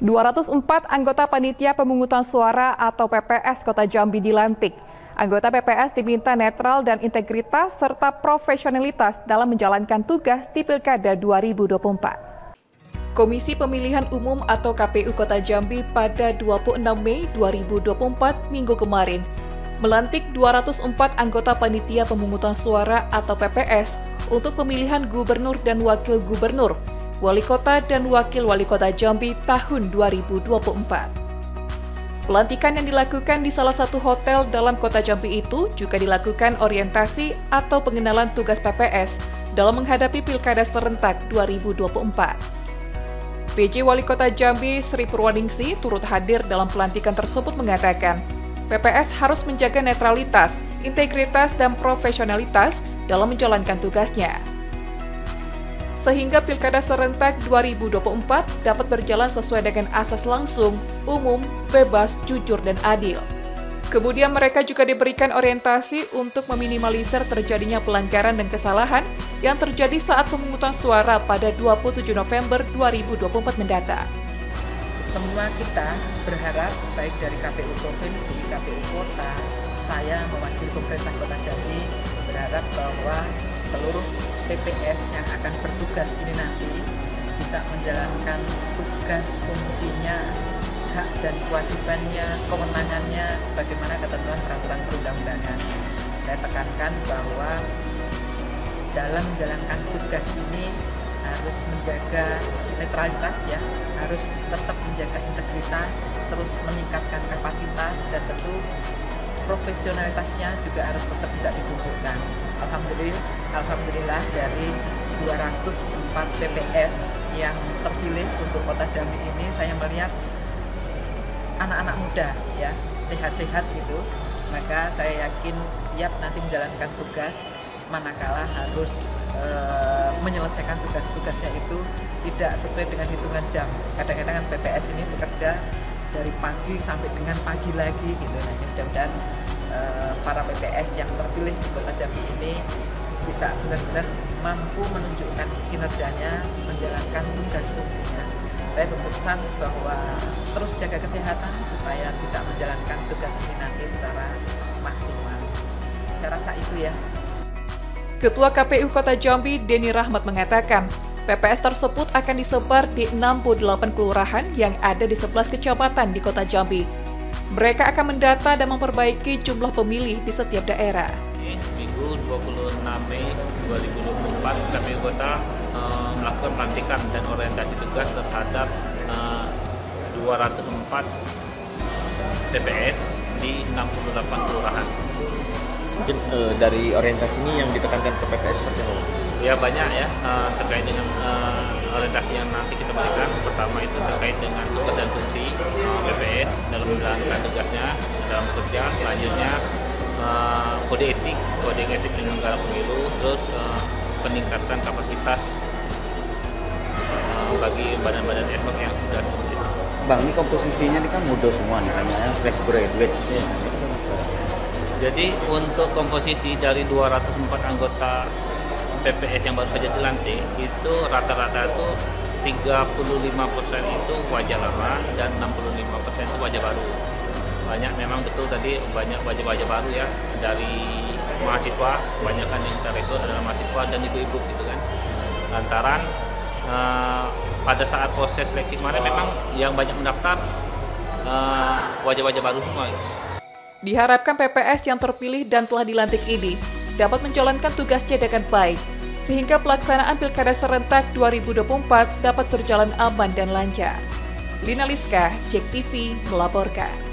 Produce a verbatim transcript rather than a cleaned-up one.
dua ratus empat anggota Panitia Pemungutan Suara atau P P S Kota Jambi dilantik. Anggota P P S diminta netral dan integritas serta profesionalitas dalam menjalankan tugas di Pilkada dua ribu dua puluh empat. Komisi Pemilihan Umum atau K P U Kota Jambi pada dua puluh enam Mei dua ribu dua puluh empat minggu kemarin melantik dua ratus empat anggota Panitia Pemungutan Suara atau P P S untuk pemilihan gubernur dan wakil gubernur, wali kota dan wakil wali kota Jambi tahun dua ribu dua puluh empat. Pelantikan yang dilakukan di salah satu hotel dalam kota Jambi itu juga dilakukan orientasi atau pengenalan tugas P P S dalam menghadapi Pilkada serentak dua ribu dua puluh empat. P J Wali Kota Jambi Sri Purwaningsi turut hadir dalam pelantikan tersebut mengatakan, P P S harus menjaga netralitas, integritas, dan profesionalitas dalam menjalankan tugasnya, sehingga Pilkada serentak dua ribu dua puluh empat dapat berjalan sesuai dengan asas langsung, umum, bebas, jujur, dan adil. Kemudian mereka juga diberikan orientasi untuk meminimalisir terjadinya pelanggaran dan kesalahan yang terjadi saat pemungutan suara pada dua puluh tujuh November dua ribu dua puluh empat mendatang. Semua kita berharap, baik dari K P U Provinsi, K P U Kota, saya mewakili pemerintah Kota Jambi, berharap bahwa seluruh P P S yang akan bertugas ini nanti bisa menjalankan tugas fungsinya, hak dan kewajibannya, kewenangannya sebagaimana ketentuan peraturan perundang-undangan. Saya tekankan bahwa dalam menjalankan tugas ini harus menjaga netralitas ya, harus tetap menjaga integritas, terus meningkatkan kapasitas dan tentu profesionalitasnya juga harus tetap bisa ditunjukkan. Alhamdulillah, Alhamdulillah dari dua ratus empat P P S yang terpilih untuk Kota Jambi ini, saya melihat anak-anak muda ya, sehat-sehat gitu, maka saya yakin siap nanti menjalankan tugas manakala harus e, menyelesaikan tugas-tugasnya itu tidak sesuai dengan hitungan jam. Kadang-kadang kan P P S ini bekerja dari pagi sampai dengan pagi lagi gitu. Nah, mudah-mudahan e, para P P S yang terpilih di Kota Jambi ini bisa benar-benar mampu menunjukkan kinerjanya, menjalankan tugas fungsinya. Saya berpesan bahwa terus jaga kesehatan supaya bisa menjalankan tugas ini nanti secara maksimal. Saya rasa itu ya. Ketua K P U Kota Jambi, Denny Rahmat mengatakan, P P S tersebut akan disebar di enam puluh delapan kelurahan yang ada di sebelas kecamatan di Kota Jambi. Mereka akan mendata dan memperbaiki jumlah pemilih di setiap daerah. Minggu dua puluh enam Mei dua ribu dua puluh empat, K P U Kota uh, melakukan pelantikan dan orientasi tugas terhadap uh, dua ratus empat P P S di enam puluh delapan kelurahan. Mungkin uh, dari orientasi ini yang ditekankan ke P P S seperti apa? Ya banyak ya, uh, terkait dengan uh, orientasi yang nanti kita berikan. Pertama itu terkait dengan tugas dan fungsi uh, P P S dalam menjalankan tugasnya dalam bekerja. Selanjutnya uh, kode etik, kode etik penyelenggara pemilu, terus uh, peningkatan kapasitas uh, bagi badan-badan ad hoc yang sudah seperti itu. Bang, ini komposisinya ini kan muda semua nih, kayaknya fresh graduate. Ya. Jadi untuk komposisi dari dua ratus empat anggota P P S yang baru saja dilantik, itu rata-rata itu tiga puluh lima persen itu wajah lama dan enam puluh lima persen itu wajah baru. Banyak memang betul tadi banyak wajah-wajah baru ya, dari mahasiswa, kebanyakan yang kita rekrut adalah mahasiswa dan ibu-ibu gitu kan. Lantaran eh, pada saat proses seleksi kemarin memang yang banyak mendaftar eh, wajah-wajah baru semua gitu. Diharapkan P P S yang terpilih dan telah dilantik ini dapat menjalankan tugasnya dengan baik, sehingga pelaksanaan Pilkada serentak dua ribu dua puluh empat dapat berjalan aman dan lancar. Lina Liska, Jek T V melaporkan.